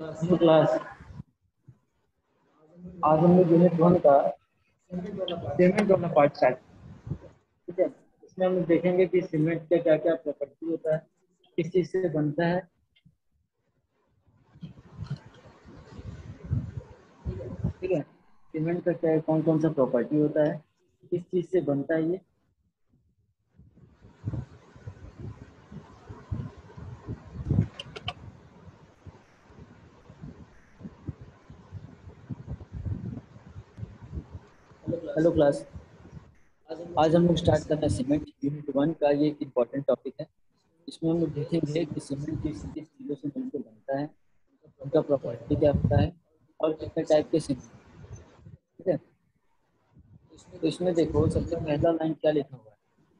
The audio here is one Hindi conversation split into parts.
क्लास आज हम लोग यूनिट 1 का सीमेंट वाला पार्ट स्टार्ट, ठीक है। इसमें हम देखेंगे कि सीमेंट का क्या क्या प्रॉपर्टी होता है, किस चीज से बनता है, ठीक है। सीमेंट का क्या कौन कौन सा प्रॉपर्टी होता है, किस चीज से बनता है ये, हेलो क्लास। आज हम लोग स्टार्ट कर रहे हैं सीमेंट यूनिट 1 का। ये एक इम्पॉर्टेंट टॉपिक है। इसमें हम लोग देखेंगे कि सीमेंट किस किस चीज़ों से मिलकर बनता है, उनका प्रॉपर्टी क्या होता है और कितने टाइप के सीमेंट, ठीक है। तो इसमें देखो सबसे पहला लाइन क्या लिखा हुआ है,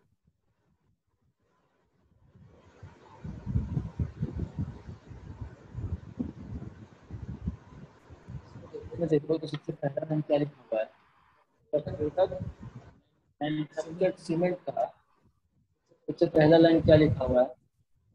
इसमें देखो तो सबसे पहला लाइन क्या लिखा हुआ है, प्रोडक्ट मैन्युफैक्चर्ड सीमेंट का सबसे पहला लाइन क्या लिखा हुआ है,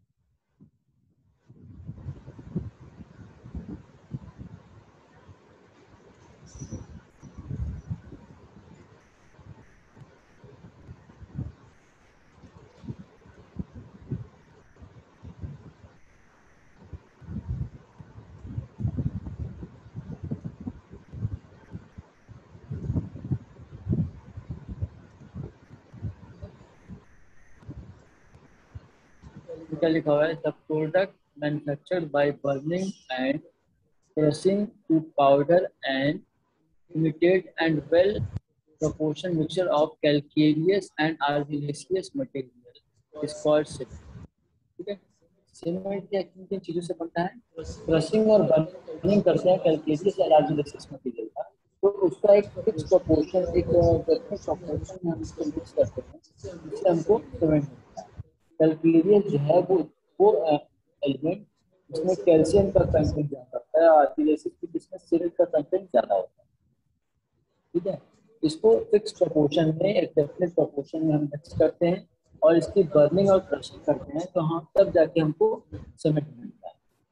क्या लिखा हुआ है, the product manufactured by burning and crushing to powder and imitate and well proportion mixture of calcareous and argillaceous material is called cement, ठीक है। सीमेंट क्या किन किन चीजों से बनता है, क्रशिंग और बर्निंग करते हैं कैल्केरियस और आर्जिलेसियस मटेरियल का, तो उसका एक फिक्स प्रोपोर्शन, एक डेफिनेट प्रोपोर्शन में हम इसको मिक्स करते हैं, इससे हमको सीमेंट मिलता है। कैल्केरियस जो है वो एलिमेंट जिसमें कैल्शियम का कंटेंट ज्यादा होता है, आर्जिलेसियस की जिसमें सिल्क का कंटेंट ज्यादा होता है, ठीक है। इसको फिक्स प्रोपोर्शन में, एक डेफिनेट प्रोपोर्शन में हम मिक्स करते हैं और इसकी बर्निंग और क्रशिंग करते हैं, तो हम तब जाके हमको सीमेंट मिलता है,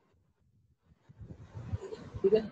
ठीक है।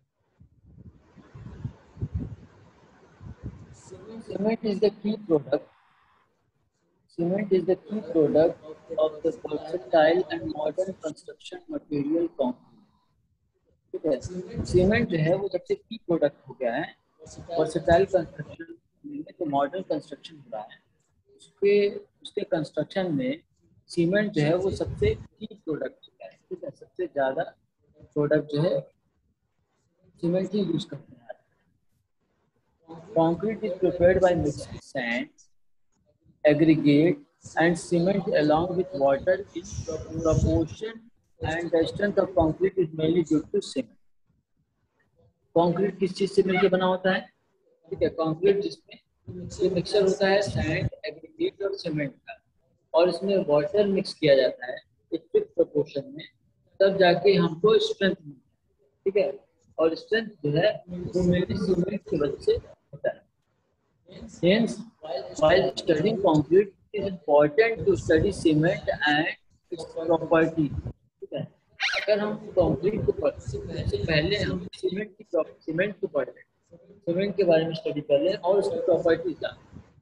Cement is the key product, cement is the key product of the versatile and modern construction material company, ठीक है। सीमेंट जो है वो सबसे की प्रोडक्ट हो गया है वर्सेटाइल कंस्ट्रक्शन में, तो मॉडर्न कंस्ट्रक्शन हो रहा है उसके उसके कंस्ट्रक्शन में सीमेंट जो है वो सबसे की प्रोडक्ट है, ठीक है। सबसे ज्यादा प्रोडक्ट जो है सीमेंट ही यूज करते हैं। Concrete is prepared by mixing sand, aggregate and cement along with water in proportion, and the strength of concrete is mainly due to cement. Concrete किस चीज से मिलकर बना होता है, ठीक है। कंक्रीट जिसमें ये मिक्सचर होता है सैंड, एग्रीगेट और सीमेंट का, और इसमें वाटर मिक्स किया जाता है एक फिक्स प्रोपोर्शन में, तब जाके हमको स्ट्रेंथ मिलता है, ठीक है। और स्ट्रेंथ जो है वो मेनली सीमेंट की वजह से होता है। Hence, while studying concrete, it is important to study cement and its property, ठीक है। अगर हम कंक्रीट को पढ़ते हैं उससे पहले हम सीमेंट को पढ़ लें, सीमेंट के बारे में स्टडी कर लें और उसकी प्रॉपर्टी जान,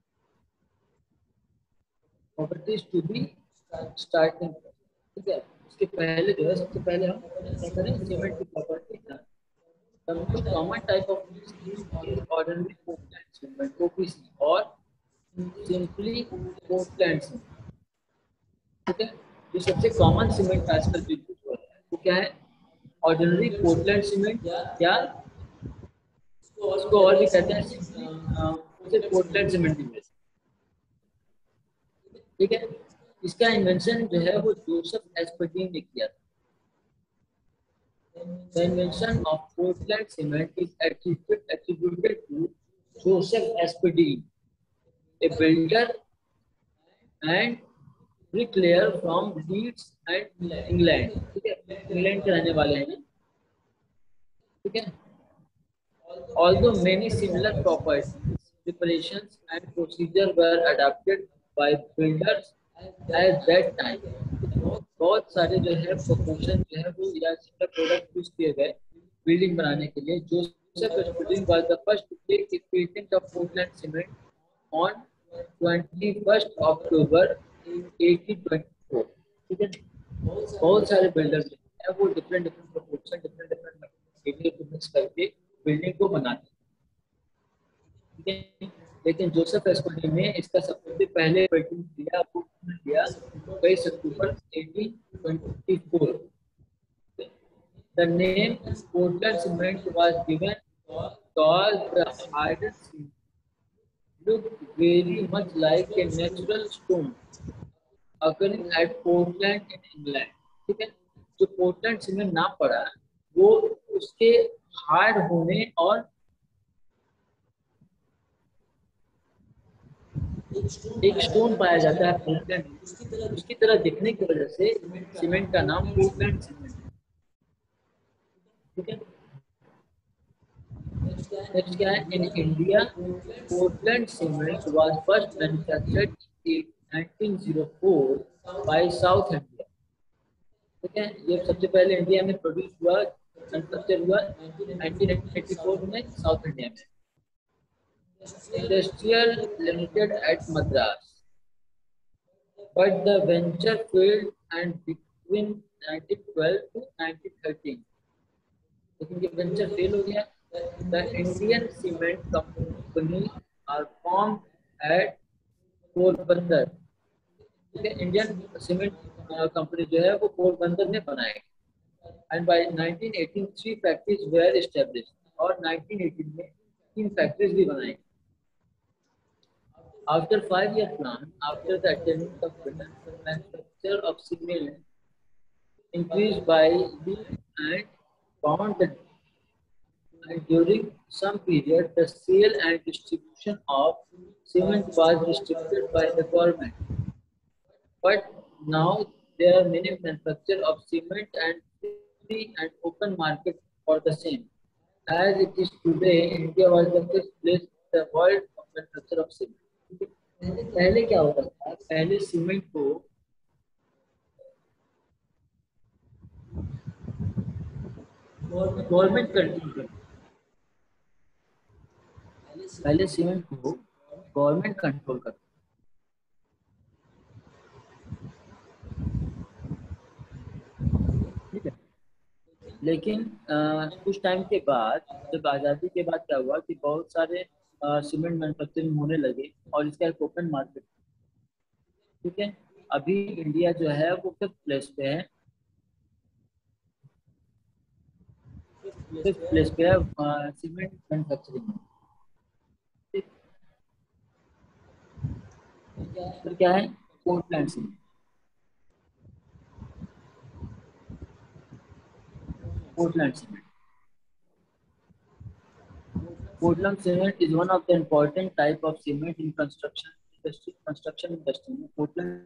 प्रॉपर्टीज टू बी स्टार्टिंग, ठीक है। उसके पहले जो है सबसे पहले हम क्या करें, सीमेंट की प्रॉपर्टी जान। The most common type of mixed is ordinary Portland cement (OPC) और simply Portland cement, ठीक है। जो सबसे कॉमन सीमेंट आजकल जो यूज हो रहा है वो क्या है, ऑर्डिनरी पोर्टलैंड सीमेंट, या उसको और भी कहते हैं उसे पोर्टलैंड सीमेंट भी कहते हैं, ठीक है। इसका इन्वेंशन जो है वो जोसेफ एस्पर्टीन ने किया था। The invention of Portland cement is attributed to Joseph Aspdin, a builder and bricklayer from Leeds and England, ठीक है। इंग्लैंड के रहने वाले हैं, ठीक है। Although many similar properties, preparations and procedures were adopted by builders at that time, बहुत सारे जो है प्रोपोर्शन जो है वो या प्रोडक्ट यूज किए गए बिल्डिंग बनाने के लिए। Joseph building was the first to take the patent of Portland cement on 21 October 1824। ठीक है, बहुत सारे बिल्डर्स हैं वो different different proportion different different material को मिक्स करके बिल्डिंग को बनाते हैं। ठीक है, लेकिन जोसेफ एस्कोनी ने इसका सबसे पहले पेटेंट दिया वो दिया 22 अक्टूबर 1824। The name Portland cement was given because the hardened cement looked very much like a natural stone occurring at Portland in England। ठीक है, जो पोर्टलैंड सीमेंट नाम पड़ा वो उसके हार्ड होने और एक स्टोन पाया जाता है पोर्टलैंड, उसकी तरह दिखने की वजह से सीमेंट का नाम पोर्टलैंड सीमेंट है। ठीक है, नेक्स्ट क्या है, in India Portland cement was first manufactured in 1904 by South India. ठीक है, ये सबसे पहले इंडिया में प्रोड्यूस हुआ मैन्युफैक्चर हुआ 1984 में साउथ इंडिया में। Industrial limited at Madras, but the venture failed and between 1912 to 1913, लेकिन ये वेंचर फेल हो गया। The Indian Cement Company are formed at Porbandar. ठीक है, इंडियन सीमेंट कंपनी जो है वो पोरबंदर में बनाई and by 1918 3 factories were established, और 1918 में 3 फैक्ट्रीज भी बनाई। After 5-year plan, after the attainment of Britain, the manufacture of cement increased by leaps and bounds, and during some period, the sale and distribution of cement was restricted by the government. But now there are many manufacturers of cement and free and open market for the same. As it is today, India was the first place in the world of manufacture of cement. पहले क्या होता था, पहले सीमेंट को गवर्नमेंट कंट्रोल करती, पहले सीमेंट को गवर्नमेंट कंट्रोल करती। ठीक है, लेकिन कुछ टाइम के बाद, जब आज़ादी के बाद क्या हुआ कि बहुत सारे सीमेंट मैन्युफैक्चरिंग होने लगे और इसका एक ओपन मार्केट। ठीक है, अभी इंडिया जो है वो फिफ्थ प्लेस पे है, फिफ्थ प्लेस पे है सीमेंट मैन्युफैक्चरिंग में। फिर क्या है, Portland cement. Portland cement, Portland cement is one of the important type of cement in construction industry. Construction industry में Portland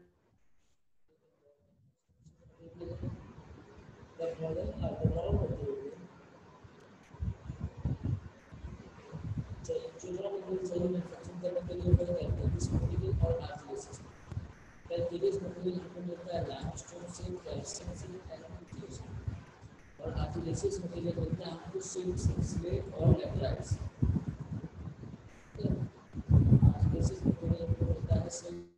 और आर्टिलेसिस मटेरियल मिलता है आपको सिल्क, स्लेट और लैटराइट्स। आर्टिलेसिस मटेरियल मिलता है सिल्क